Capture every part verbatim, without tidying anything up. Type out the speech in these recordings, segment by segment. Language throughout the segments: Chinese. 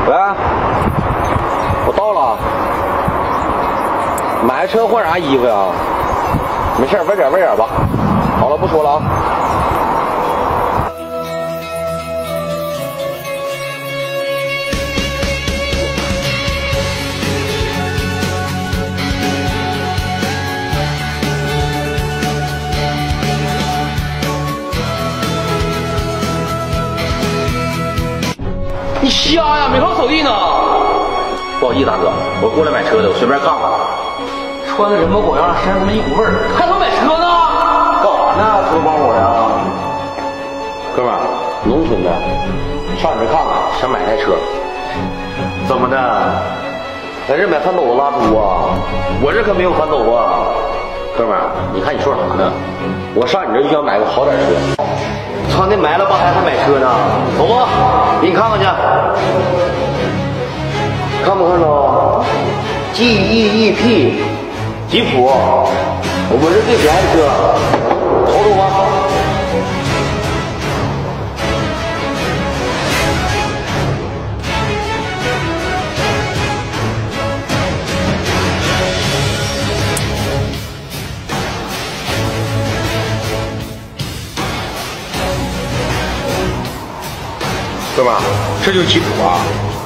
喂，我到了。买车换啥衣服呀？没事，晚点晚点吧。好了，不说了啊。 你瞎呀？没看扫地呢。 不好意思，大哥，我过来买车的，我随便看看。 穿的人模狗样，身上他妈一股味儿，还他妈买车呢？ 干啥呢？车帮我呀？哥们儿，农村的，上你这看看，想买台车。怎么的？在这买翻斗子拉猪啊？我这可没有翻斗啊。哥们儿，你看你说啥呢？我上你这就想买个好点车。操，那埋了吧还还买车呢？走吧，给你看看去。看不看着 ？G E E P， 吉普，我们是最便宜的车，瞅瞅吧。哥们儿，这就是吉普啊！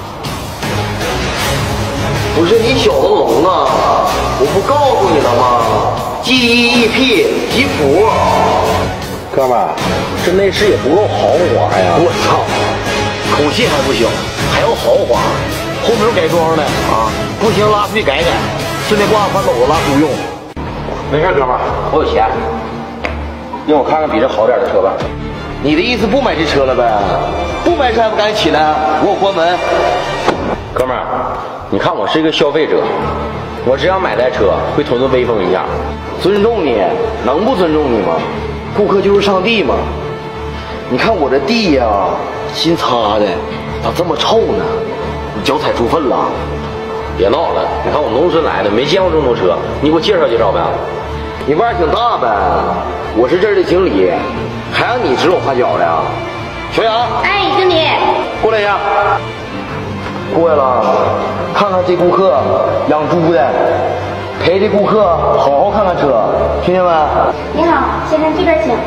不是你小子聋啊！我不告诉你了吗 ？G E E P 吉普。哥们儿，这内饰也不够豪华呀！我操，口气还不行，还要豪华，后面有改装的啊！不行，拉出去改改，顺便挂翻斗子拉猪用。没事，哥们儿，我有钱，让我看看比这好点的车吧。你的意思不买这车了呗？不买车还不赶紧起来？我关门。哥们儿，你看我是一个消费者，我只想买台车，会图个威风一下，尊重你，能不尊重你吗？顾客就是上帝嘛。你看我这地呀，新擦的，咋这么臭呢？你脚踩猪粪了？别闹了，你看我农村来的，没见过这么多车，你给我介绍介绍呗。你腕儿挺大呗，我是这儿的经理。还让你指手画脚的呀，小杨！ 哎，经理， 过来一下。过来了，看看这顾客养猪的，陪这顾客好好看看车，听见没？ 你好，先生这边请。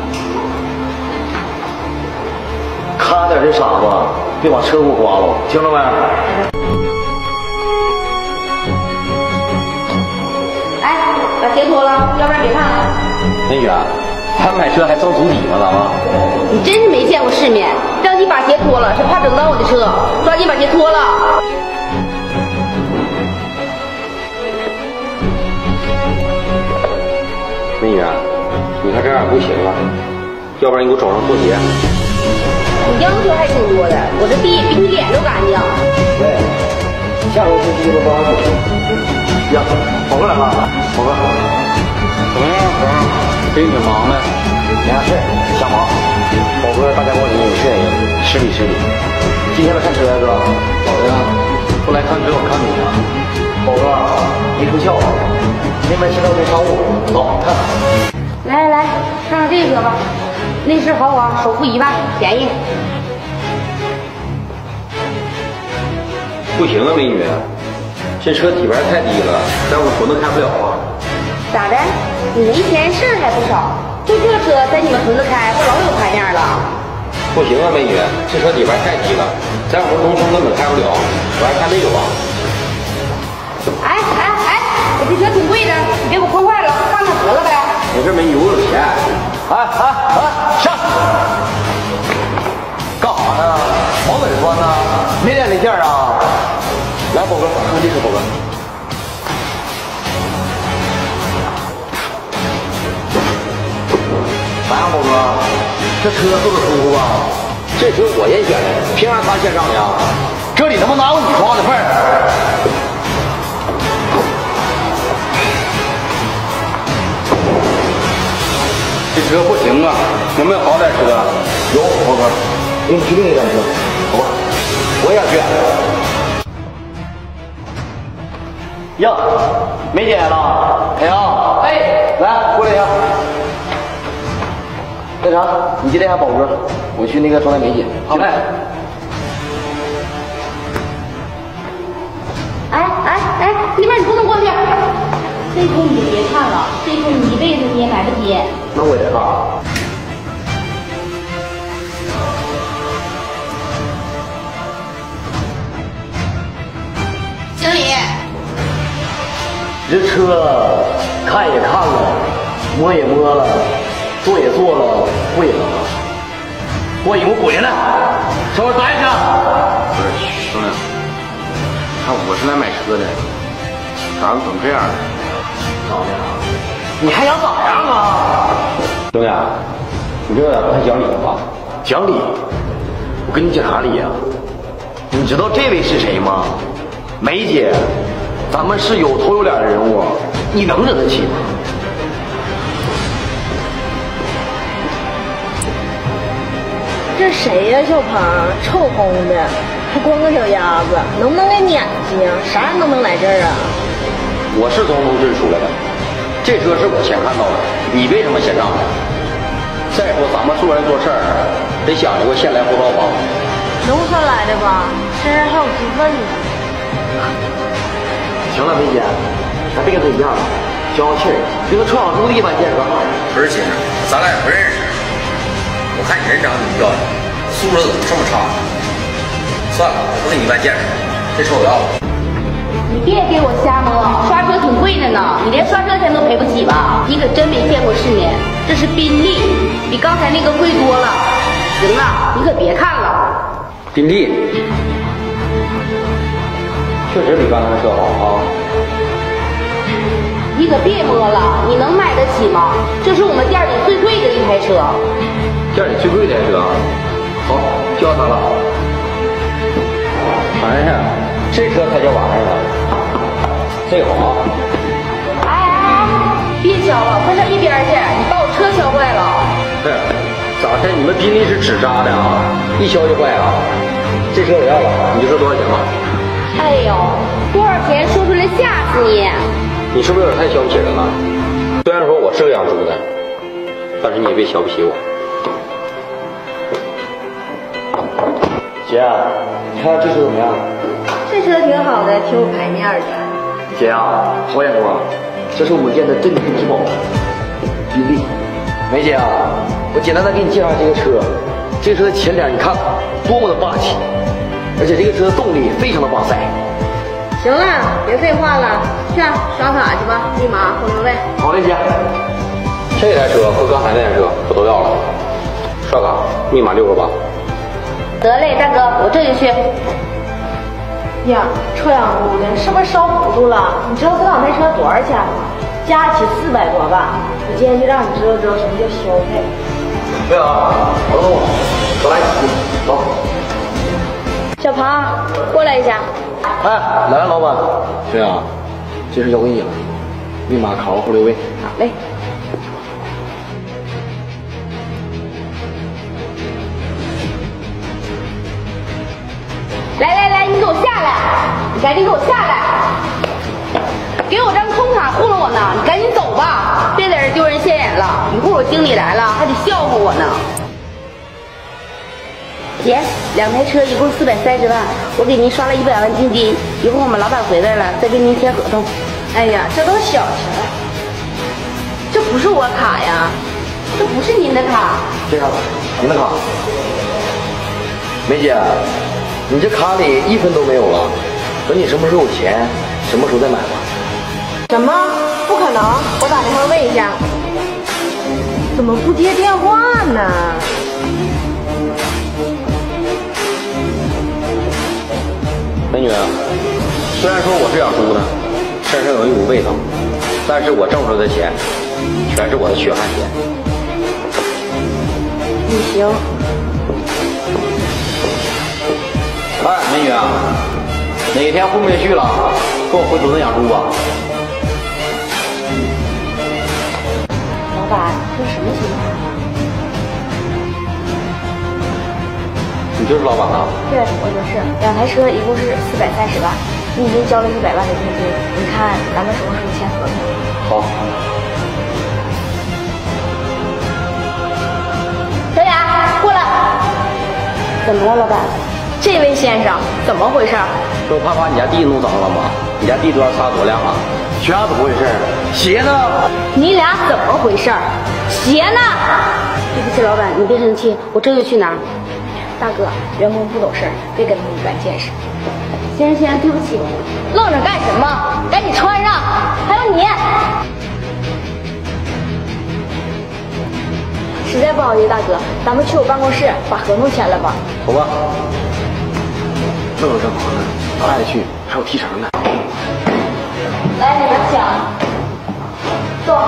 看点这傻子，别把车给我刮了，听着没？ 哎，把鞋脱了，要不然别看了。 美女，咱买车还挣足底吗？咱们？ 你真是没见过世面，让你把鞋脱了是怕整到我的车，抓紧把鞋脱了。 美女，你看这样不行啊，要不然你给我找上拖鞋。 你要求还挺多的，我这地比你脸都干净。 喂，下周星期的帮我走。呀，宝哥来了，宝哥， 怎么样，哥？最近挺忙的。 没啥事，瞎忙。宝哥，大家伙你有事业，失礼失礼。今天来看车呀，哥？ 好的呀，不来看车我看你呢。 宝哥，没出窍，那边现在没商务，走看。 来来来，看看这个车吧，内饰豪华，首付一万，便宜。 不行啊，美女，这车底盘太低了，在我屯子开不了啊。 咋的？你没钱事儿还不少，就这车在你们屯子开，不老有排面了？ 不行啊，美女，这车底盘太低了，在我们农村根本开不了，我还看这个吧。 哎哎哎，我这车挺贵的，你别给我碰坏了，看看得了呗。 没事，美女，我有钱。哎哎哎，上！干啥呢？往哪钻呢？没点零件啊？来，宝哥，看这车，宝哥。咋样，宝哥？这车坐着舒服吧？这车我先选的，凭啥他先上呀？这里他妈哪有你说话的份儿？ 这车不行啊，有没有好点车？ 有，宝哥，给你去另一辆车，走吧，我也想去。呀，梅姐来了，海洋， 哎， 来过来一下。那啥，你接待一下宝哥，我去那个招待梅姐。 好嘞。 那边你不能过去。这车你就别看了，这车你一辈子你也买不起。 那我也得干。 经理， 这车看也看了，摸也摸了，做也做了，贵了。我以为鬼呢，稍微待一下。 不是兄弟，看我是来买车的，咋怎么这样呢？ 老娘，你还想咋样啊？兄弟，你这有点不太讲理了吧？讲理？我跟你讲啥理呀？你知道这位是谁吗？梅姐，咱们是有头有脸的人物，你能惹得起吗？ 这谁呀、啊，小胖，臭烘的，还光个小鸭子，能不能给撵去呀？啥人都能来这儿啊？ 我是从农村出来的，这车是我先看到的，你为什么先上来？再说咱们做人做事儿，得想究个先来后到吧。 农村来的吧，身上还有脂分呢。 行了，梅姐，咱别跟他一样了，消消气儿，跟个臭氧猪的一般见识。 不是姐，咱俩也不认识。我看你人长得挺漂亮，素质怎么这么差？算了，我不跟你一般见识，这车我要了。 你别给我瞎摸，刷车挺贵的呢，你连刷车钱都赔不起吧？你可真没见过世面，这是宾利，比刚才那个贵多了。行了，你可别看了。 宾利，确实比刚才的车好啊。 你可别摸了，你能买得起吗？这是我们店里最贵的一台车。 店里最贵的车，好，交他了。玩意儿，这车才叫玩意儿呢。这个好。 哎哎，别敲了，快上一边去！你把我车敲坏了。 是，咋的？你们宾利是纸扎的啊？一敲就坏啊？这车我要了，你就说多少钱吧。 哎呦，多少钱说出来吓死你！ 你是不是有点太瞧不起人了？虽然说我是个养猪的，但是你也别瞧不起我。姐，你看这车怎么样？ 这车挺好的，挺有排面的。 姐啊，我跟你说，这是我见的镇店之宝，宾利。梅姐啊，我简单的给你介绍这个车。这个车的前脸你看看，多么的霸气，而且这个车的动力非常的哇塞。 行了，别废话了，去刷卡去吧，密码后六位。 好嘞，姐。这台车和刚才那台车我都要了，刷卡，密码六个八。 得嘞，大哥，我这就去。 呀，臭氧猪的，是不是烧糊涂了？你知道这两台车多少钱吗？加起四百多万。我今天就让你知道知道什么叫消费。 对啊，好了，走来，走。 小庞，过来一下。 哎，来了，老板。对啊，这事交给你了，密码卡后六位。 好嘞。 来来来，你给我下来！你赶紧给我下来！给我张空卡糊弄我呢，你赶紧走吧，别在这丢人现眼了。一会儿我经理来了，还得笑话我呢。姐，两台车一共四百三十万，我给您刷了一百万定金，一会儿我们老板回来了再跟您签合同。 哎呀，这都小事儿，这不是我卡呀， 这不是您的卡。 这样，您的卡。梅姐，你这卡里一分都没有了，等你什么时候有钱，什么时候再买吧。 什么？不可能！我打电话问一下。怎么不接电话呢？ 美女，虽然说我是养猪的，身上有一股味道，但是我挣出来的钱，全是我的血汗钱。 你行。 哎，美女啊，哪天混不下去了，跟我回屯子养猪吧。 老板，这什么情况啊？ 你就是老板啊？ 对，我就是。两台车一共是四百三十万，你已经交了一百万的定金，你看咱们什么时候签合同？ 好。 小雅，过来。 怎么了，老板？ 这位先生，怎么回事？ 都怕把你家地弄脏了吗？你家地砖擦多亮啊？鞋怎么回事？鞋呢？ 你俩怎么回事？鞋呢？ 对不起，老板，你别生气，我这就去拿。 大哥，员工不懂事儿，别跟他们一般见识。 先生，先生，对不起。 愣着干什么？赶紧穿上！还有你。实在不好意思，大哥，咱们去我办公室把合同签了吧。 走吧。正有这忙呢，咱俩也去，还有提成呢。 来，你们抢。坐。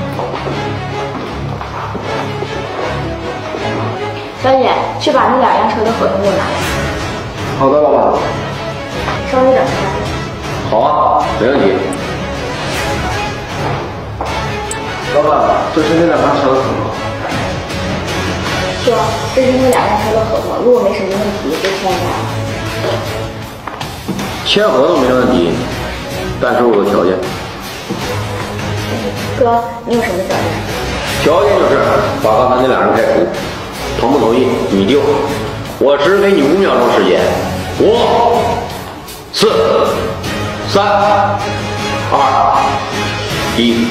小姐，去把那两辆车的合同给我拿来。 好的，老板。 稍微等一下。 好啊，没问题。老板，这是那两辆车的合同。 哥，这是那两辆车的合同，如果没什么问题就签一下。 签合同没问题，但是我有个条件。 哥，你有什么条件？ 条件就是把刚才那俩人开除，同不同意你定。我只给你五秒钟时间，五、四、三、二、一。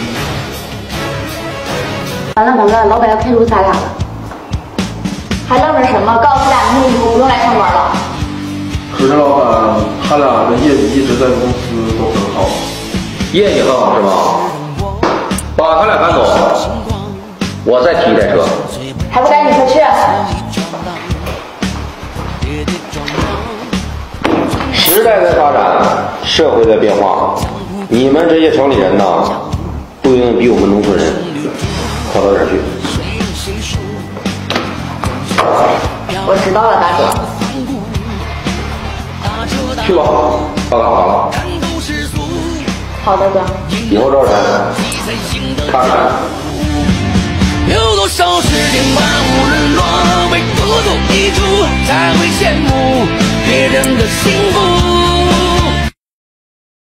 完了完了，老板要开除咱俩了。 还愣着什么？告诉俩明天以后不用来上班了。 可是老板，他俩的业绩一直在公司都很好。 业绩很好是吗？把他俩赶走，我再提一台车。 还不赶紧出去！ 时代在发展，社会在变化，你们这些城里人呐，不一定比我们农村人好到哪儿去。 我知道了，大哥。 去吧，到干啥了？ 好的，哥。 以后招人，看看。 有多少时间把无人落，为孤独一注，才会羡慕别人的幸